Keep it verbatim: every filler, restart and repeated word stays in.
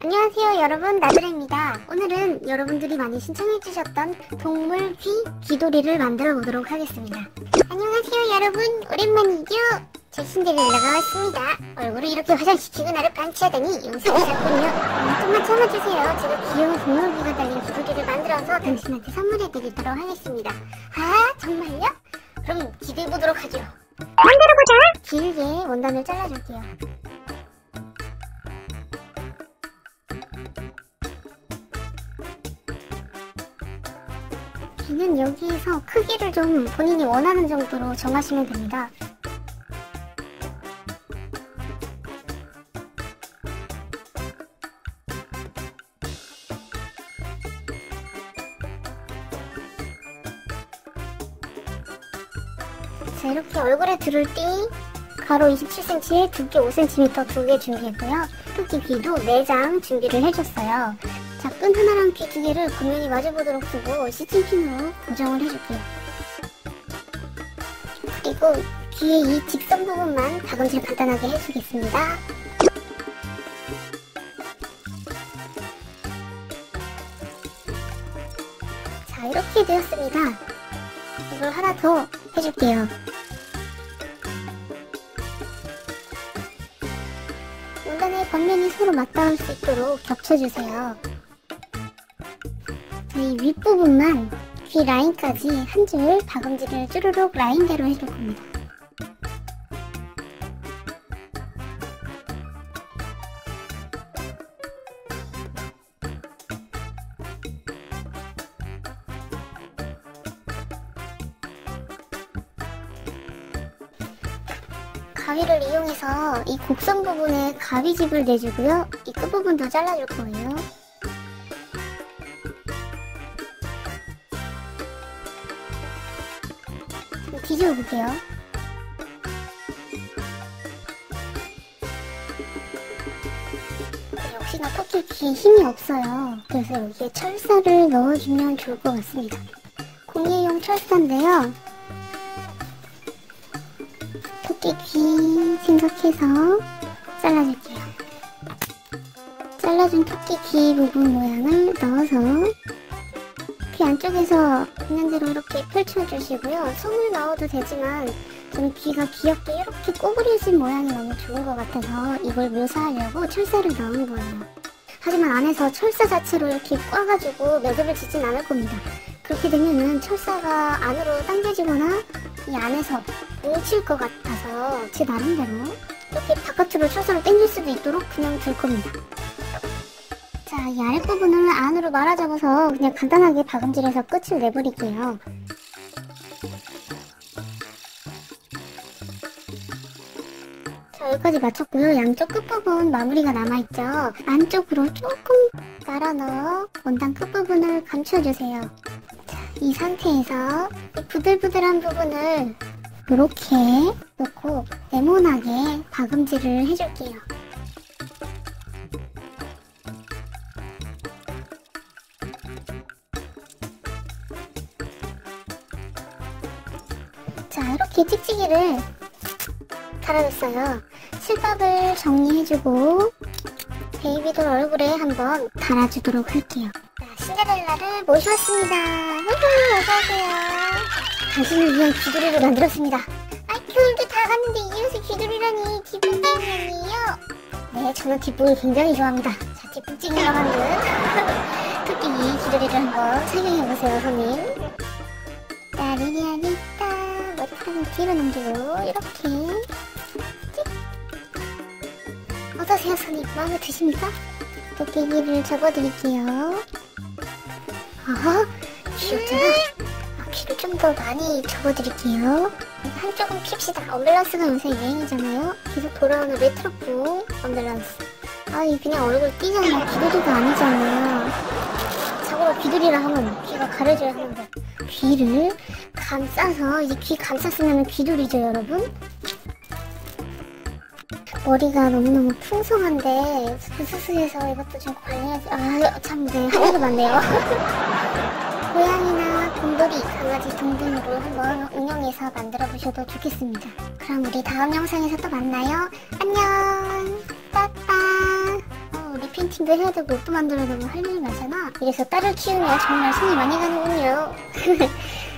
안녕하세요 여러분, 나드레입니다. 오늘은 여러분들이 많이 신청해주셨던 동물 귀 귀돌이를 만들어 보도록 하겠습니다. 안녕하세요 여러분, 오랜만이죠? 제 신데렐라가 왔습니다. 얼굴을 이렇게 화장시키고 나를 방치하다니 용서하셨군요. 음, 좀만 참아주세요. 제가 귀여운 동물 귀가 달린 귀돌이를 만들어서 당신한테 선물해드리도록 하겠습니다. 아 정말요? 그럼 기대해보도록 하죠. 만들어보자! 길게 원단을 잘라줄게요. 귀는 여기에서 크기를 좀 본인이 원하는 정도로 정하시면 됩니다. 자, 이렇게 얼굴에 두를 띠 가로 이십칠 센티미터에 두께 오 센티미터 두 개 준비했고요. 토끼 귀도 네 장 준비를 해줬어요. 자, 끈 하나랑 귀 두 개를 gun면이 마주보도록 두고 시침핀으로 고정을 해줄게요. 그리고 귀의 이 직선 부분만 박음질 간단하게 해주겠습니다. 자, 이렇게 되었습니다. 이걸 하나 더 해줄게요. 원단의 겉면이 서로 맞닿을 수 있도록 겹쳐주세요. 이 윗부분만 귀 라인까지 한 줄 박음질을 쭈루룩 라인대로 해줄 겁니다. 가위를 이용해서 이 곡선 부분에 가위집을 내주고요. 이 끝부분도 잘라줄 거예요. 뒤집어 볼게요. 역시나 토끼 귀에 힘이 없어요. 그래서 여기에 철사를 넣어주면 좋을 것 같습니다. 공예용 철사인데요. 토끼 귀 생각해서 잘라줄게요. 잘라준 토끼 귀 부분 모양을 넣어서 귀 안쪽에서 있는 대로 이렇게 펼쳐주시고요. 손을 넣어도 되지만 저는 귀가 귀엽게 이렇게 꼬부려진 모양이 너무 좋은 것 같아서 이걸 묘사하려고 철사를 넣은 거예요. 하지만 안에서 철사 자체로 이렇게 꽈가지고 매듭을 짓진 않을 겁니다. 그렇게 되면은 철사가 안으로 당겨지거나 이 안에서 뭉칠 것 같아서 제 나름대로 이렇게 바깥으로 철사를 당길 수도 있도록 그냥 둘 겁니다. 자, 이 아랫부분을 안으로 말아잡아서 그냥 간단하게 박음질해서 끝을 내버릴게요. 자, 여기까지 마쳤고요. 양쪽 끝부분 마무리가 남아있죠. 안쪽으로 조금 깔아 넣어 원단 끝부분을 감춰주세요. 자, 이 상태에서 이 부들부들한 부분을 이렇게 놓고 네모나게 박음질을 해줄게요. 자, 이렇게 찍찍이를 달아줬어요. 실밥을 정리해주고 베이비돌 얼굴에 한번 달아주도록 할게요. 자, 신데렐라를 모셔왔습니다. 어서오세요. 당신을 위한 귀돌이를 만들었습니다. 아, 겨울도 다 갔는데 이 옷에 귀돌이라니 기분 때문이에요. 네, 저는 뒷부분 굉장히 좋아합니다. 자, 뒷부분 찍으러 만든 토끼 귀돌이를 한번 착용해보세요, 손님. 따리리아리따. 머리카락을 뒤로 넘기고 이렇게 찍. 어떠세요 손님? 마음에 드십니까? 토끼 귀를 접어드릴게요. 아하, 귀엽잖아. 아, 귀를 좀 더 많이 접어드릴게요. 한쪽은 핍시다. 언밸런스가 요새 유행이잖아요. 계속 돌아오는 레트로풍 언밸런스. 아이 그냥 얼굴 띄잖아요. 귀돌이가 아니잖아요. 자고로 귀돌이라 하면 귀가 가려져야 하는데 귀를 감싸서 이제 귀 감쌌으면 귀돌이죠 여러분. 머리가 너무너무 풍성한데 부스스해서 이것도 좀 관리하지. 아 참 네 할 일이 많네요. 고양이나 곰돌이, 강아지 등등으로 한번 응용해서 만들어 보셔도 좋겠습니다. 그럼 우리 다음 영상에서 또 만나요. 안녕. 빠빠. 어, 리팬티 어르신도 해야 되고 옷도 만들어야 되고 할 일이 많잖아. 이래서 딸을 키우면 정말 손이 많이 가는군요.